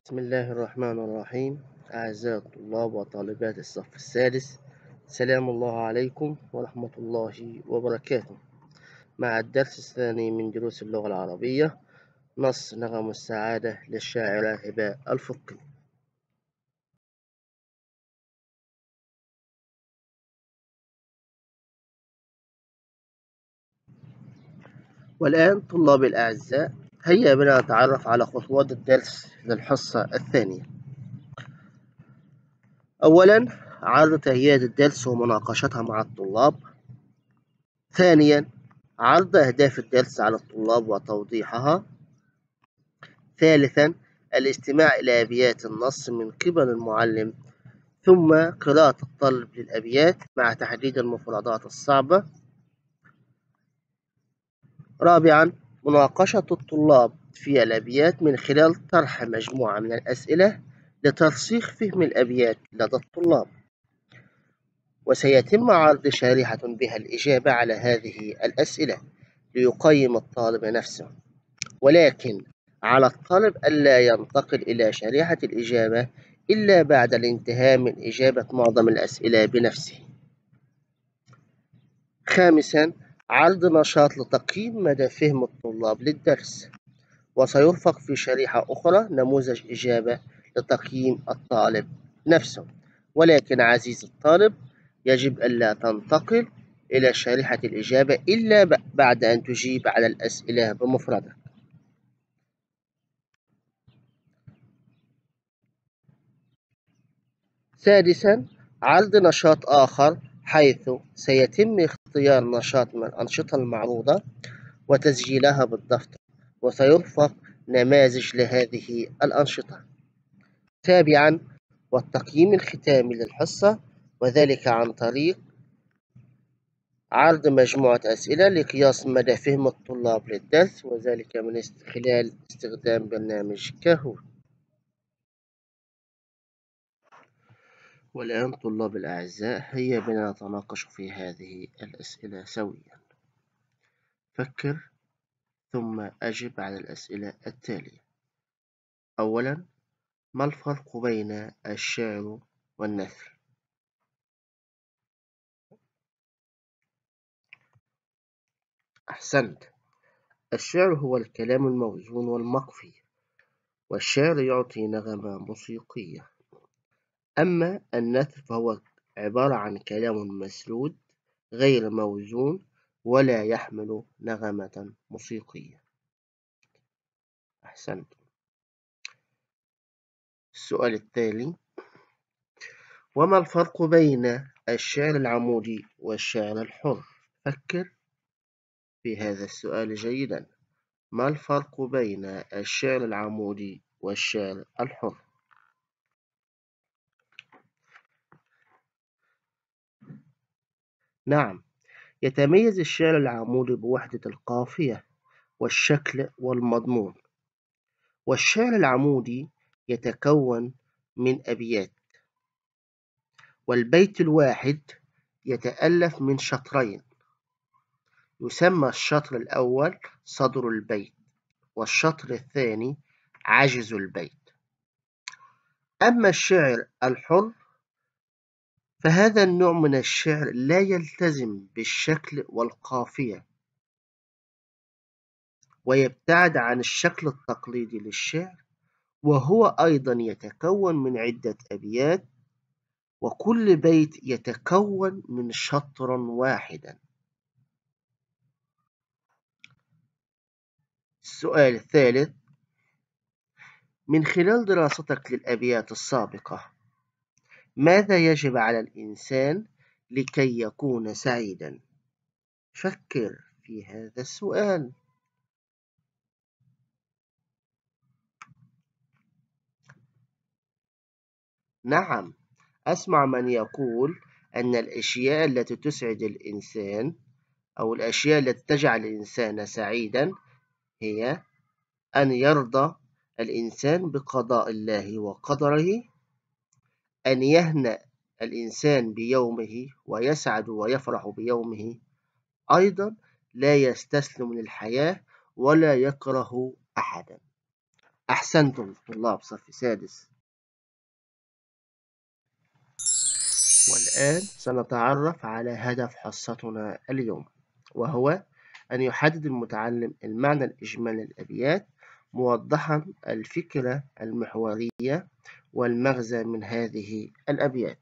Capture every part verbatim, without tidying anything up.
بسم الله الرحمن الرحيم. أعزائي الطلاب وطالبات الصف السادس، سلام الله عليكم ورحمة الله وبركاته. مع الدرس الثاني من دروس اللغة العربية، نص نغم السعادة للشاعرة هباء الفقي. والآن طلابي الأعزاء، هيا بنا نتعرف على خطوات الدرس للحصة الثانية. أولا، عرض تهيئة الدرس ومناقشتها مع الطلاب. ثانيا، عرض أهداف الدرس على الطلاب وتوضيحها. ثالثا، الاستماع إلى أبيات النص من قبل المعلم، ثم قراءة الطالب للأبيات مع تحديد المفردات الصعبة. رابعا، مناقشة الطلاب في الأبيات من خلال طرح مجموعة من الأسئلة لترسيخ فهم الأبيات لدى الطلاب، وسيتم عرض شريحة بها الإجابة على هذه الأسئلة ليقيم الطالب نفسه، ولكن على الطالب ألا ينتقل إلى شريحة الإجابة إلا بعد الانتهاء من إجابة معظم الأسئلة بنفسه. خامساً، عرض نشاط لتقييم مدى فهم الطلاب للدرس، وسيرفق في شريحة أخرى نموذج إجابة لتقييم الطالب نفسه، ولكن عزيزي الطالب يجب ألا تنتقل إلى شريحة الإجابة إلا بعد أن تجيب على الأسئلة بمفردك. سادساً، عرض نشاط آخر، حيث سيتم اختيار نشاط من الأنشطة المعروضة وتسجيلها بالدفتر، وسيرفق نماذج لهذه الأنشطة. سابعاً، والتقييم الختامي للحصة، وذلك عن طريق عرض مجموعة أسئلة لقياس مدى فهم الطلاب للدرس، وذلك من خلال استخدام برنامج كاهوت. والآن طلاب الأعزاء، هيا بنا نتناقش في هذه الأسئلة سويا. فكر ثم أجب على الأسئلة التالية. أولا، ما الفرق بين الشعر والنثر؟ أحسنت، الشعر هو الكلام الموزون والمقفي، والشعر يعطي نغمة موسيقية. أما النثر فهو عبارة عن كلام مسرود غير موزون ولا يحمل نغمة موسيقية. أحسنت. السؤال التالي، وما الفرق بين الشعر العمودي والشعر الحر؟ فكر في هذا السؤال جيدا. ما الفرق بين الشعر العمودي والشعر الحر؟ نعم، يتميز الشعر العمودي بوحدة القافية والشكل والمضمون، والشعر العمودي يتكون من أبيات، والبيت الواحد يتألف من شطرين، يسمى الشطر الأول صدر البيت، والشطر الثاني عجز البيت. أما الشعر الحر فهذا النوع من الشعر لا يلتزم بالشكل والقافية، ويبتعد عن الشكل التقليدي للشعر، وهو أيضا يتكون من عدة أبيات، وكل بيت يتكون من شطر واحدا. السؤال الثالث، من خلال دراستك للأبيات السابقة، ماذا يجب على الإنسان لكي يكون سعيدا؟ فكر في هذا السؤال. نعم، أسمع من يقول أن الأشياء التي تسعد الإنسان أو الأشياء التي تجعل الإنسان سعيدا هي أن يرضى الإنسان بقضاء الله وقدره، أن يهنأ الإنسان بيومه ويسعد ويفرح بيومه، أيضا لا يستسلم للحياة ولا يكره أحدا. أحسنتم طلاب صف سادس. والآن سنتعرف على هدف حصتنا اليوم، وهو أن يحدد المتعلم المعنى الإجمالي للأبيات، موضحا الفكرة المحورية والمغزى من هذه الأبيات.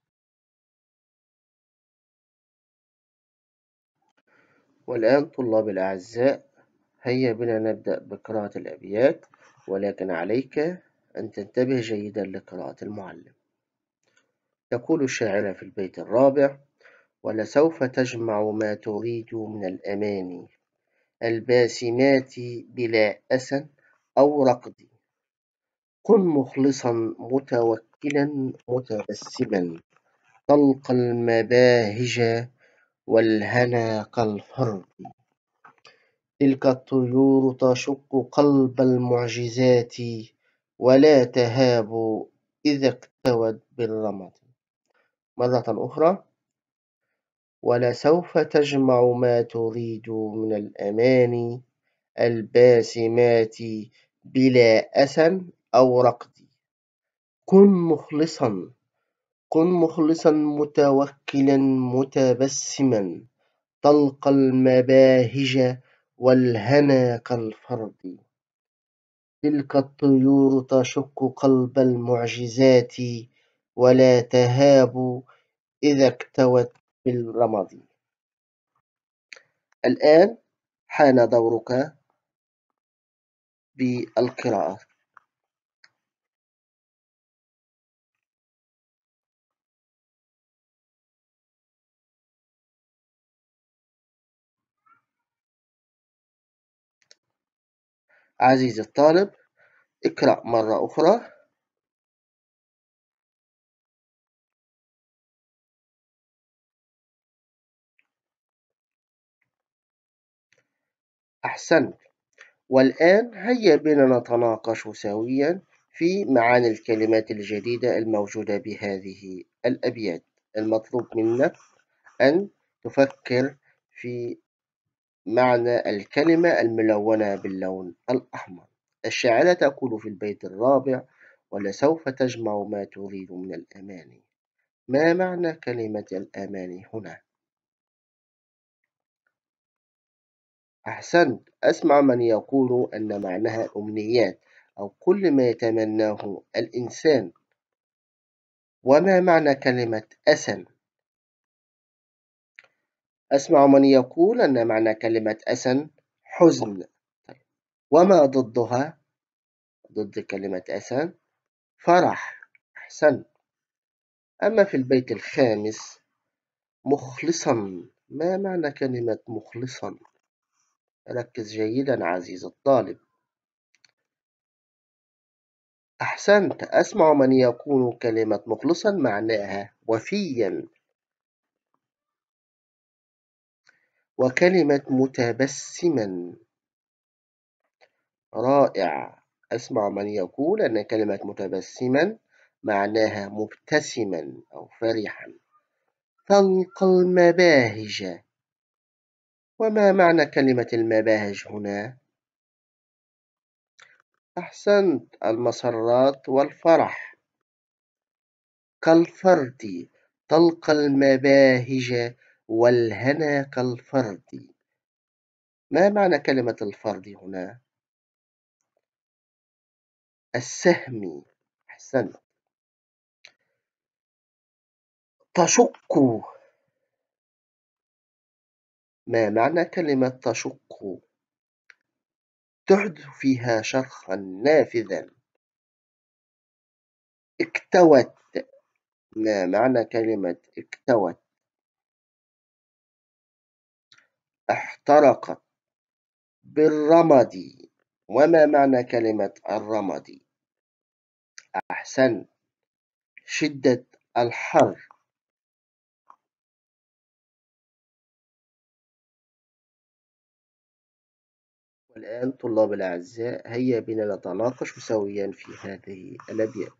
والآن طلاب الأعزاء، هيا بنا نبدأ بقراءة الأبيات، ولكن عليك أن تنتبه جيدا لقراءة المعلم. يقول الشاعر في البيت الرابع: ولسوف تجمع ما تريد من الأماني الباسمات بلا أسى أو رقد، كن مخلصا متوكلا متبسما، تلقى المباهج والهنا كالفرد، تلك الطيور تشق قلب المعجزات ولا تهاب إذا اكتوت بالرمد. مرة أخرى: ولسوف تجمع ما تريد من الأماني الباسمات بلا أسى أو رقد، كن مخلصا كن مخلصا متوكلا متبسما، تلقى المباهج والهنا كالفرد، تلك الطيور تشق قلب المعجزات ولا تهاب إذا اكتوت بالرمد. الآن حان دورك بالقراءة. عزيزي الطالب، اقرأ مرة أخرى. أحسنت. والآن هيا بنا نتناقش سويا في معاني الكلمات الجديدة الموجودة بهذه الأبيات. المطلوب منك أن تفكر في معنى الكلمة الملونة باللون الأحمر. الشاعرة تقول في البيت الرابع: ولسوف تجمع ما تريد من الأماني. ما معنى كلمة الأماني هنا؟ أحسنت. أسمع من يقول أن معناها الأمنيات أو كل ما يتمناه الإنسان. وما معنى كلمة أسى؟ أسمع من يقول أن معنى كلمة أسى حزن. وما ضدها؟ ضد كلمة أسى فرح. أحسنت. أما في البيت الخامس: مخلصا. ما معنى كلمة مخلصا؟ ركز جيدا عزيزي الطالب. أحسنت. أسمع من يقول كلمة مخلصا معناها وفيا. وكلمة متبسما. رائع. أسمع من يقول أن كلمة متبسما معناها مبتسما أو فرحا. تلقى المباهج. وما معنى كلمة المباهج هنا؟ أحسنت. المسرات والفرح. كالفرد. تلقى المباهج والهنا كالفرد. ما معنى كلمة الفرد هنا؟ السهم. أحسنت. تشق. ما معنى كلمة تشق؟ تحدث فيها شرخا نافذا. اكتوت. ما معنى كلمة اكتوت؟ احترقت. بالرمد. وما معنى كلمة الرمد؟ أحسن. شدة الحر. والآن طلاب الأعزاء، هيا بنا نتناقش سويا في هذه الأبيات.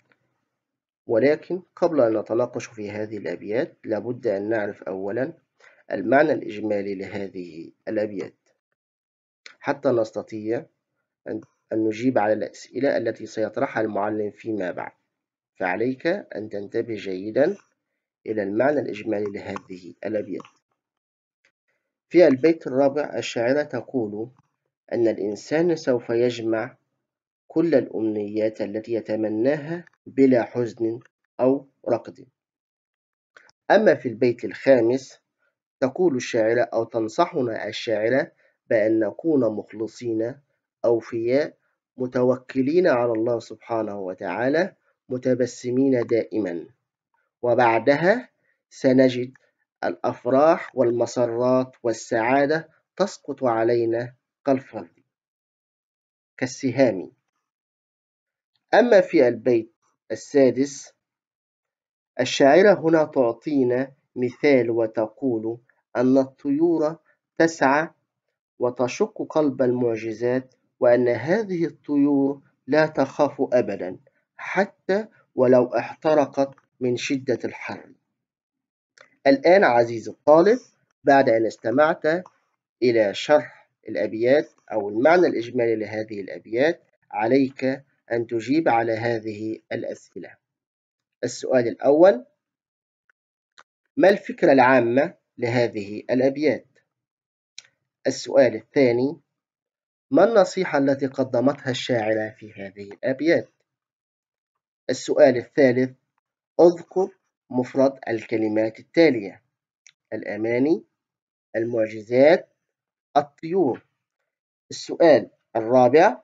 ولكن قبل أن نتناقش في هذه الأبيات لابد أن نعرف أولا المعنى الإجمالي لهذه الأبيات حتى نستطيع أن نجيب على الأسئلة التي سيطرحها المعلم فيما بعد، فعليك أن تنتبه جيدا إلى المعنى الإجمالي لهذه الأبيات. في البيت الرابع الشاعرة تقول أن الإنسان سوف يجمع كل الأمنيات التي يتمناها بلا حزن أو ركض. أما في البيت الخامس تقول الشاعرة أو تنصحنا الشاعرة بأن نكون مخلصين أوفياء متوكلين على الله سبحانه وتعالى متبسمين دائما، وبعدها سنجد الأفراح والمسرات والسعادة تسقط علينا كالفرد كالسهام. أما في البيت السادس الشاعرة هنا تعطينا مثال وتقول أن الطيور تسعى وتشق قلب المعجزات، وأن هذه الطيور لا تخاف أبدا حتى ولو احترقت من شدة الحر. الآن عزيزي الطالب، بعد أن استمعت إلى شرح الأبيات أو المعنى الإجمالي لهذه الأبيات، عليك أن تجيب على هذه الأسئلة. السؤال الأول: ما الفكرة العامة لهذه الأبيات؟ السؤال الثاني: ما النصيحة التي قدمتها الشاعرة في هذه الأبيات؟ السؤال الثالث: اذكر مفرد الكلمات التالية: الأماني، المعجزات، الطيور. السؤال الرابع: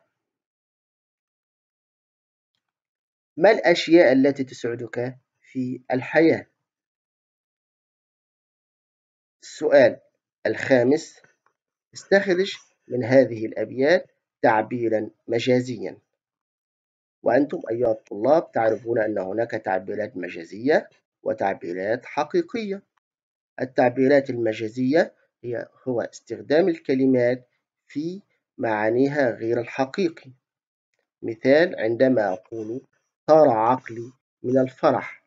ما الأشياء التي تسعدك في الحياة؟ السؤال الخامس: استخرج من هذه الأبيات تعبيرا مجازيا. وأنتم أيها الطلاب تعرفون أن هناك تعبيرات مجازية وتعبيرات حقيقية. التعبيرات المجازية هي هو استخدام الكلمات في معانيها غير الحقيقي. مثال: عندما أقول طار عقلي من الفرح.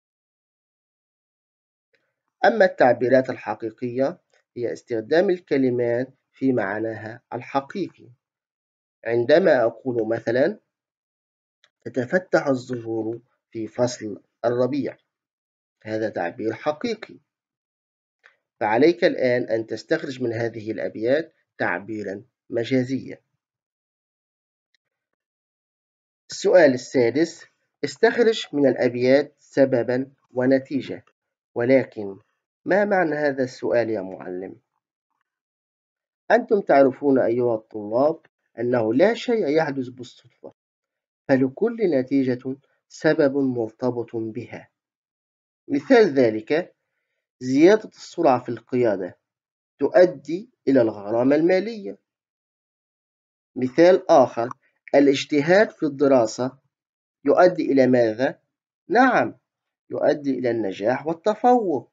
أما التعبيرات الحقيقية هي استخدام الكلمات في معناها الحقيقي. عندما أقول مثلا تتفتح الزهور في فصل الربيع، هذا تعبير حقيقي. فعليك الآن أن تستخرج من هذه الأبيات تعبيرا مجازيا. السؤال السادس: استخرج من الأبيات سببا ونتيجة. ولكن ما معنى هذا السؤال يا معلم؟ أنتم تعرفون أيها الطلاب أنه لا شيء يحدث بالصدفة، فلكل نتيجة سبب مرتبط بها. مثال ذلك: زيادة السرعة في القيادة تؤدي إلى الغرامة المالية. مثال آخر: الاجتهاد في الدراسة يؤدي إلى ماذا؟ نعم، يؤدي إلى النجاح والتفوق.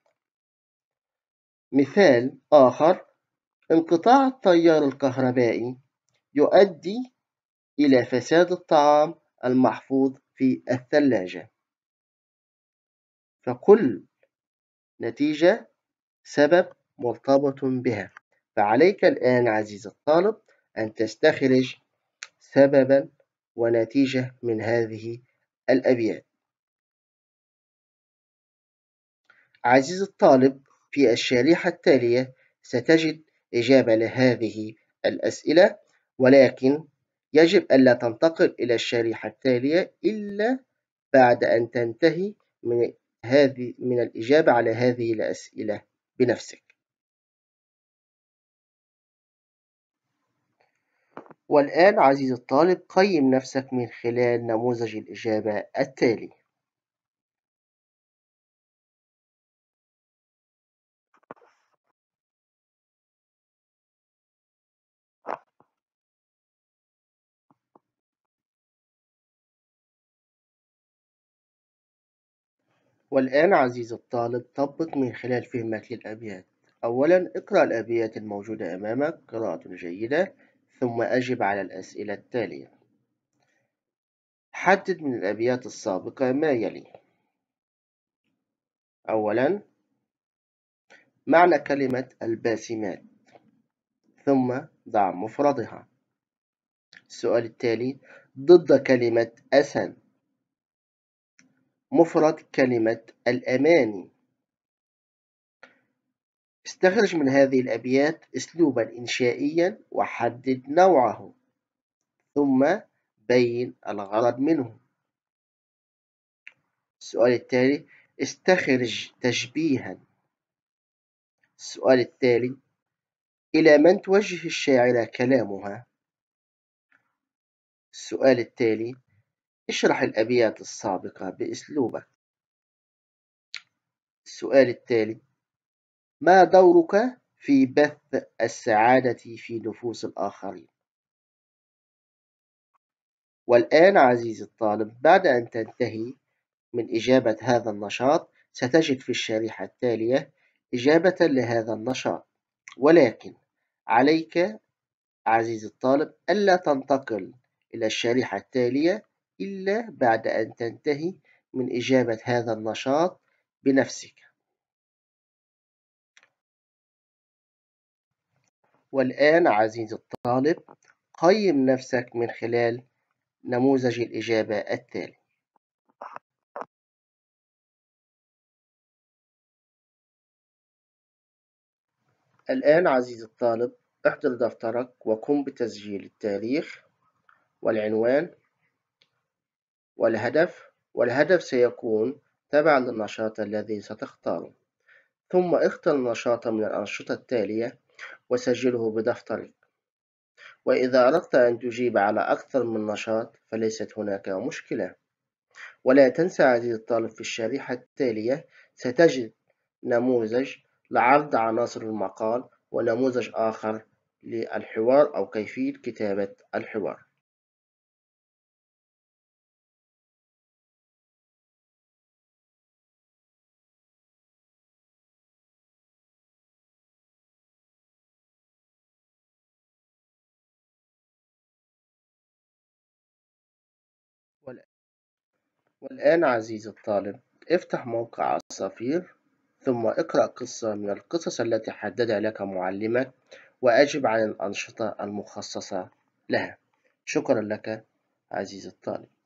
مثال آخر: انقطاع التيار الكهربائي يؤدي إلى فساد الطعام المحفوظ في الثلاجة. فكل نتيجة سبب مرتبط بها. فعليك الآن عزيزي الطالب أن تستخرج سببا ونتيجة من هذه الأبيات. عزيزي الطالب، في الشريحة التالية ستجد إجابة لهذه الأسئلة، ولكن يجب ألا تنتقل إلى الشريحة التالية إلا بعد أن تنتهي من هذه من الإجابة على هذه الأسئلة بنفسك. والآن عزيزي الطالب قيم نفسك من خلال نموذج الإجابة التالي. والآن عزيزي الطالب طبق من خلال فهمك للأبيات. أولا اقرأ الأبيات الموجودة أمامك قراءة جيدة، ثم أجب على الأسئلة التالية. حدد من الأبيات السابقة ما يلي. أولا معنى كلمة الباسمات، ثم ضع مفردها. السؤال التالي: ضد كلمة أسن مفرد كلمة الأماني. استخرج من هذه الأبيات أسلوبا إنشائيا وحدد نوعه، ثم بين الغرض منه. السؤال التالي: استخرج تشبيها. السؤال التالي: إلى من توجه الشاعرة كلامها؟ السؤال التالي: اشرح الأبيات السابقة بأسلوبك. السؤال التالي: ما دورك في بث السعادة في نفوس الآخرين؟ والآن عزيزي الطالب، بعد أن تنتهي من إجابة هذا النشاط ستجد في الشريحة التالية إجابة لهذا النشاط، ولكن عليك عزيزي الطالب ألا تنتقل إلى الشريحة التالية إلا بعد أن تنتهي من إجابة هذا النشاط بنفسك. والآن عزيزي الطالب قيم نفسك من خلال نموذج الإجابة التالي. الآن عزيزي الطالب احضر دفترك وقم بتسجيل التاريخ والعنوان والهدف، والهدف سيكون تبع للنشاط الذي ستختاره. ثم اختر نشاطا من الأنشطة التالية وسجله بدفترك. وإذا أردت أن تجيب على أكثر من نشاط فليست هناك مشكلة. ولا تنسى عزيزي الطالب في الشريحة التالية ستجد نموذج لعرض عناصر المقال ونموذج آخر للحوار أو كيفية كتابة الحوار. والآن عزيزي الطالب افتح موقع عصافير ثم اقرأ قصة من القصص التي حددها لك معلمك وأجب عن الأنشطة المخصصة لها. شكرا لك عزيزي الطالب.